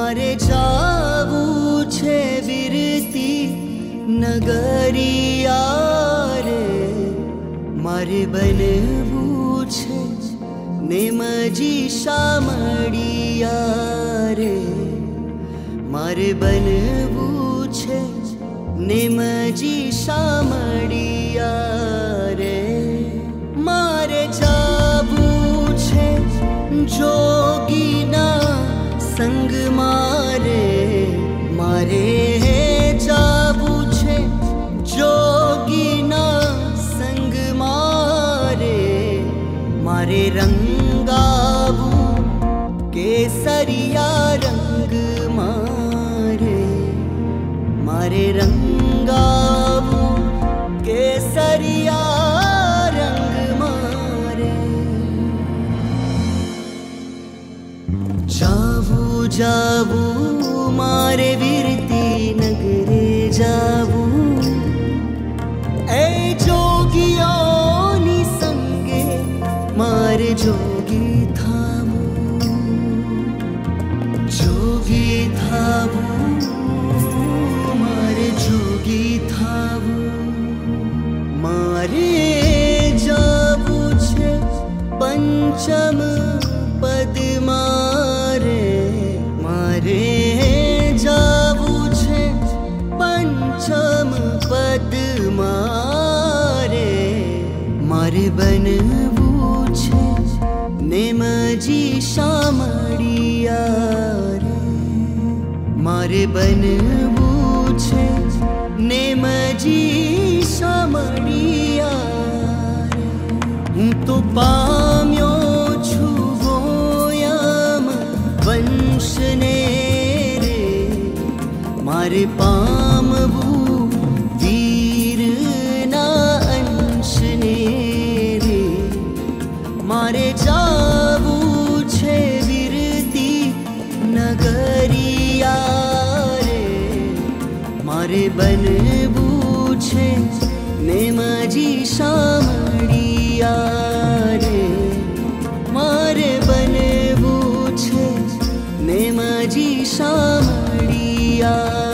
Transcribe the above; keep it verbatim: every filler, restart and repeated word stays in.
મારે જાવું છે વીરતી નગરિયા રે, મારે બનવું છે નેમજી શામળિયા રે, મારે બનવું છે નેમજી શામળિયા રે. મારે જાવું છે જોગીના સંગ મારે, મારે જાવું છે જોગીના સંગ મારે, મારે રંગાવું કેસરિયા રંગ મારે, મારે રંગાવું કેસરિયા રંગ મારે. જાવું જાવું મારે વીરતી નગરે જાવું, એ જોગીઓની સંગે મારે જોગી થાવું, જોગી થાવું મારે જોગી થાવું. મારે જાવું છે પંચમ પદ મારે, મારે જાવું છે પંચમ પદ મારે, મારે બનવું છે નેમજી શામળિયા રે, મારે બનવું છે નેમજી શામળિયા રે. હું તો પામ્યો છું ગોયમ વંશને રે, મારે પામવું વીરના અંશને રે, મારે જાવું છે વીરતી નગરિયા રે, મારે બનવું છે નેમજી શામળિયા રે, મારે બનવું છે નેમજી શામળિયા.